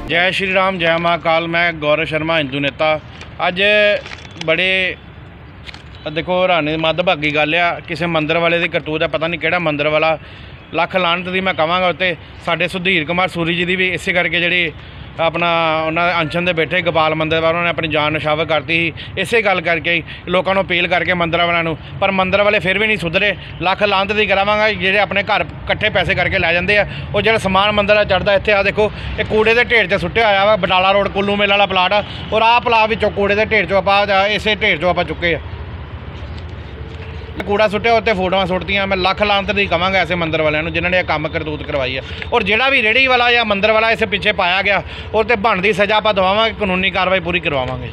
जय श्री राम, जय महाकाल। मैं गौरव शर्मा, हिंदू नेता। अज बड़े देखो हैरानी मदभागी गल आ, किसी मंदिर वाले की करतूत है, पता नहीं किहड़ा मंदिर वाला। लख लानत दी मैं कहांगा उत्ते। साडे सुधीर कुमार सूरी जी की भी इसे करके जी अपना उन्होंने अनशन दे बैठे गोपाल मंदिर वाले उन्होंने अपनी जान नशावर करती ही, इसे गल करके लोगों को अपील करके मंदिर वालों, पर मंदिर वाले फिर भी नहीं सुधरे। लख लानत दी करावांगा ਜਿਹੜੇ अपने घर इकट्ठे पैसे करके लै जाते हैं। और जो समान मंदिर चढ़ता इत्थे आ देखो, ये कूड़े के ढेर च सुट्टिया होया वा। बटाला रोड कुल्लू मेल वाला प्लाट आ, और आह प्लाट विचों कूड़े के ढेर चों आपां इसे ढेर चों आपां चुके आ। कूड़ा सुट्टिया उत्ते फोटोआं सुट्टियां। मैं लख लानत दी कहांगा ऐसे मंदिर वालों जिन्होंने यह काम करतूत करवाई है। और जिहड़ा भी रेहड़ी वाला या मंदिर वाला इस पिछे पाया गया और तो बनती सज़ा आपां दवावांगे, कानूनी कार्रवाई पूरी करवावांगे।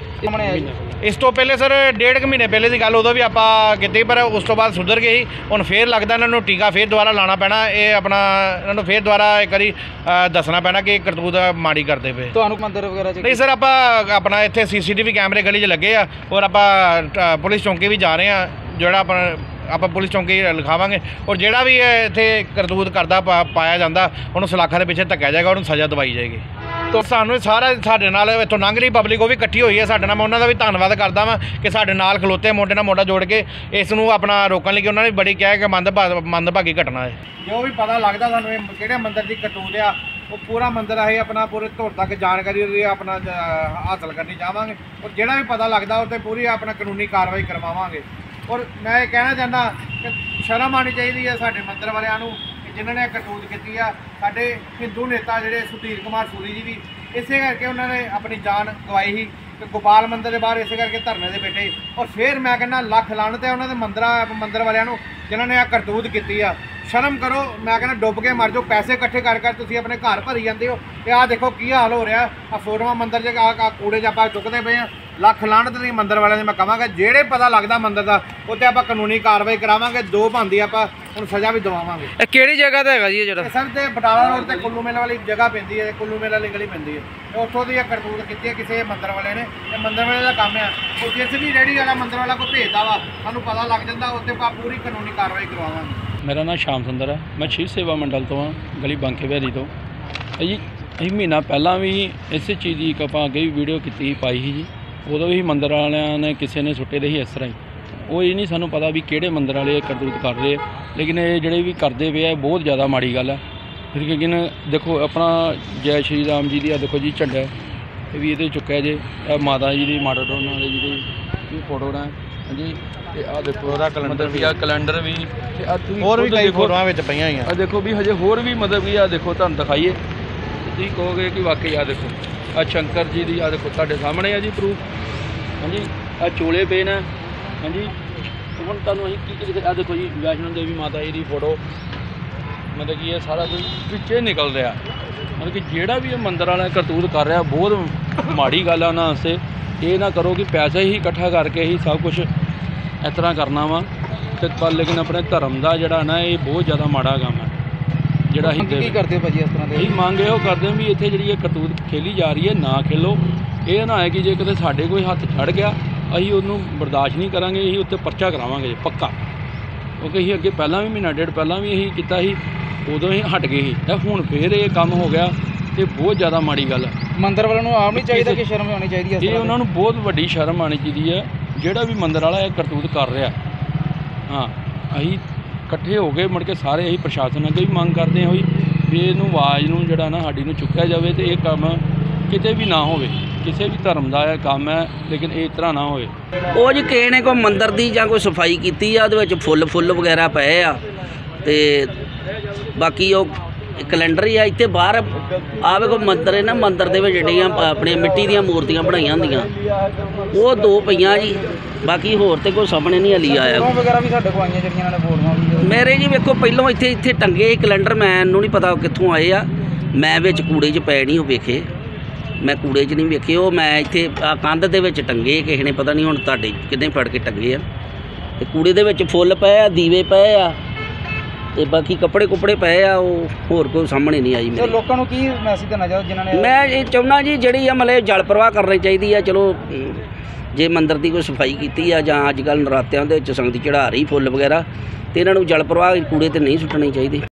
इस तो पहले सर 1.5 महीने पहले की गल उदों भी आपां कीती, पर उस तो बाद सुधर गई। हुण फिर लगदा इन्हां नूं टीका फिर दोबारा लाना पैना। ये अपना इन्हां नूं फिर दोबारा एक बारी दसना पैना कि करतूत माड़ी करदे पे। तुहानूं मंदिर वगैरह नहीं सर, आपां अपना इत्थे CCTV कैमरे गली च लगे आ, और आपां पुलिस चौंकी भी जा रहे हैं। जोड़ा आप पुलिस चौंकी लिखावांगे, और जोड़ा भी इत्थे करतूत करता पाया जाता उन्होंने सलाखा के पिछे धक्या जाएगा, उन्होंने सज़ा दवाई जाएगी। तो सानू सारा साढ़े नाल इत्थों लंघ रही पब्लिक वो भी इकट्ठी हुई है साढ़े नाल। मैं उन्होंने भी धन्नवाद करदा वां कि साढ़े नाल खलोते मोढे नाल मोढा जोड़ के इस नूं अपना रोकण लई। उन्होंने बड़ी कहा कि मंदभागी घटना है। जो भी पता लगता सानू किहड़े मंदिर की करतूत आ, वो पूरा मंदिर असीं अपना पूरे धुर तक जानकारी अपना हासिल करनी चाहांगे। और जिहड़ा भी पता लगता उत्ते पूरी अपना कानूनी कार्रवाई करवावांगे। और मैं ये कहना चाहता कि शर्म आनी चाहिए है साडे मंदिर वालियां नूं जिन्होंने करतूत की है। साडे हिंदू नेता जिहड़े सुधीर कुमार सूरी जी भी इसे करके उन्होंने अपनी जान गवाई ही कि गोपाल मंदिर के बाहर इसे करके धरने से बैठे। और फिर मैं कहना लख लानत है उन्होंने मंदिर वालियां नूं जिन्होंने करतूत की है। शर्म करो, मैं कहना डुब के मर जाओ। पैसे इकट्ठे कर तुसीं अपने घर भरी जाते हो। तो आ देखो की हाल हो रहा। आ फोटोआं मंदिर च कूड़े च आपां चुकते पे हैं। लख लानत नहीं मंदिर वाले मैं कहांगा, जेड़े पता लगता मंदिर का उत्ते आपां कानूनी कार्रवाई करावांगे। दो बनती आपां हुण सज़ा भी दवावांगे। किहड़ी जगह ते हैगा जी जेड़ा सर ते बटाला रोड ते कुल्लू मेल वाली जगह पैंदी है, कुल्लू मेल वाली गली पैंदी है। उत्थों दी करतूत की किसी मंदिर वाले ने, मंदिर वाले का काम है। और जिस भी रेहड़ी वाला मंदिर वाला कोई भेजदा वा सानूं पता लग जांदा, उत्ते पूरी कानूनी कार्रवाई करवावांगे। मेरा नाम श्याम सुंदर है, मैं शहीद सेवा मंडल तो हाँ, गली बांके बिहारी तो जी। अं महीना पहला भी इस चीज़ की आपां अगे वीडियो की पाई ही जी। उदों भी मंदिर वालियां ने किसी ने सुट्टे दे ही इस तरह ही। वो ये नहीं सानूं पता भी किहड़े मंदिर वाले करतूत कर रहे, लेकिन ये जिहड़े भी करते पे बहुत ज़्यादा माड़ी गल है। फिर लेकिन देखो अपना जय श्री राम जी की देखो जी झंडा ये भी ये चुक्या जे, माता जी की माता डोना जी फोटो ने जी। आ देखो मतलब भी आ कैलेंडर भी होर भी कई फोटोआं विच पईआं होईआं। आ देखो भी हजे होर भी मतलब भी आ देखो तुहानूं दिखाइए, तुसीं कहोगे कि वाकई आ देखो आ शंकर जी की आ देखो तुहाडे सामने आ जी प्रूफ। हाँ जी, आ चोले पे ने। हाँ जी, हुण तुहानूं असीं की आ देखो जी वैष्णो देवी माता जी की फोटो, मतलब कि ये सारा कुछ पिछे निकल रहा। मतलब कि जिहड़ा भी मंदिर वाला करतूत कर रहा बहुत माड़ी गल है उन्हां वास्ते। ये ना करो कि पैसे ही इकट्ठा करके ही सब कुछ इस तरह करना वा, पर लेकिन अपने धर्म का जोड़ा ना ये बहुत ज़्यादा माड़ा काम है। जोड़ा की करते भाजी इस तरह यही मंग यो करते भी इतने जी करतूत खेली जा रही है ना खेलो। ये ना है कि जे किते साडे कोई हथ चढ़ गया असीं उन्होंने बर्दाश्त नहीं करांगे, असीं उत्ते परचा करावांगे पक्का। क्योंकि असीं अगे पहला भी महीना डेढ़ पहला भी यही किया ही, उदों ही हट गए ही। हुण फिर ये काम हो गया तो बहुत ज़्यादा माड़ी गल है। मंदिर वालों आप नहीं चाहिए कि शर्म आनी चाहिए? ये उन्होंने बहुत वड्डी शर्म आनी चाहिए है जोड़ा भी मंदिर वाला करतूत कर रहा। हाँ, असीं इकट्ठे हो गए मुड़ के सारे असीं प्रशासन अगे भी मंग करते हैं भी इनू आवाज़ नूं जिहड़ा ना साडी नूं चुक्या जाए तो यह काम किते भी ना होवे। किसी भी धर्म का यह काम है, लेकिन इस तरह ना होवे। ਉਹ ਜੀ ਕਿਸੇ ਨੇ ਕੋਈ ਮੰਦਰ ਦੀ ਜਾਂ ਕੋਈ ਸਫਾਈ ਕੀਤੀ ਆ, ਉਹਦੇ ਵਿੱਚ ਫੁੱਲ ਵਗੈਰਾ ਪਏ ਆ ਤੇ ਬਾਕੀ ਉਹ ਕੈਲੰਡਰ ਹੀ ਆ ਇੱਥੇ ਬਾਹਰ ਆ ਵੇਖੋ ਮੰਦਰ ਹੈ ਨਾ, ਮੰਦਰ ਦੇ ਵਿੱਚ ਜਿਹੜੀਆਂ ਆਪਣੀਆਂ ਮਿੱਟੀ ਦੀਆਂ ਮੂਰਤੀਆਂ ਬਣਾਈਆਂ ਹੁੰਦੀਆਂ ਉਹ ਦੋ ਪਈਆਂ ਜੀ। ਬਾਕੀ ਹੋਰ ਤੇ ਕੋਈ ਸਾਹਮਣੇ ਨਹੀਂ ਹਲੀ ਆਇਆ। ਵਗੈਰਾ ਵੀ ਸਾਡੇ ਕੋਲ ਆਈਆਂ ਜਿਹੜੀਆਂ ਇਹਨਾਂ ਨੇ ਫੋਟੋਆਂ ਮੇਰੇ ਜੀ ਵੇਖੋ ਪਹਿਲੋਂ ਇੱਥੇ ਟੰਗੇ ਕੈਲੰਡਰ, ਮੈਨੂੰ ਨਹੀਂ ਪਤਾ ਕਿੱਥੋਂ ਆਏ ਆ। ਮੈਂ ਵਿੱਚ ਕੂੜੇ 'ਚ ਪਏ ਨਹੀਂ ਉਹ ਵੇਖੇ, मैं कूड़े च नहीं वेखे। वो मैं इत्थे कंध दे विच टंगे, किसी ने पता नहीं हुण तुहाडे किन्ने फड़ के टंगे आ। ते कूड़े दे विच फुੱਲ पए आ, दीवे पए आ ते बाकी कपड़े कुपड़े पए आ। वो होर कोई सामने नहीं आई मेरे। लोकां नूं की मैसेज देना चाहते जिन्हां ने? मैं ये चाहुंदा जी जिहड़ी आ मतलब जल प्रवाह करनी चाहिदी आ। चलो जे मंदिर की कोई सफाई की आ जां अजकल नरात्यां दे विच संगत चढ़ा रही फुੱਲ वगैरह, तो इन्हां नूं जल प्रवाह कूड़े ते नहीं सुੱਟਣੇ चाहिए।